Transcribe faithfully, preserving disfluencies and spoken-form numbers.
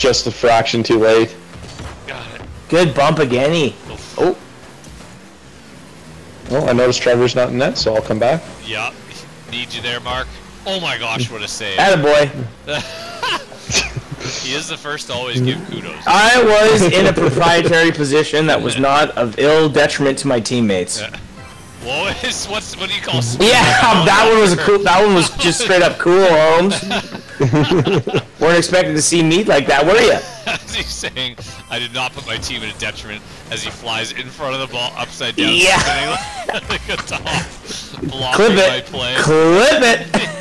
just a fraction too late. Got it. Good bump again. Oh. Well, I noticed Trevor's not in net, so I'll come back. Yeah. Need you there, Mark. Oh my gosh, what a save. Attaboy. He is the first to always give kudos. I was in a proprietary position that was not of ill detriment to my teammates. Yeah. What is what's what do you call? Yeah, that one was a cool. That one was just straight up cool, Holmes. Weren't expecting to see meat like that, were you? As he's saying, I did not put my team at a detriment as he flies in front of the ball upside down, yeah. spinning like a top, blocking Clip it. my play. Clip it.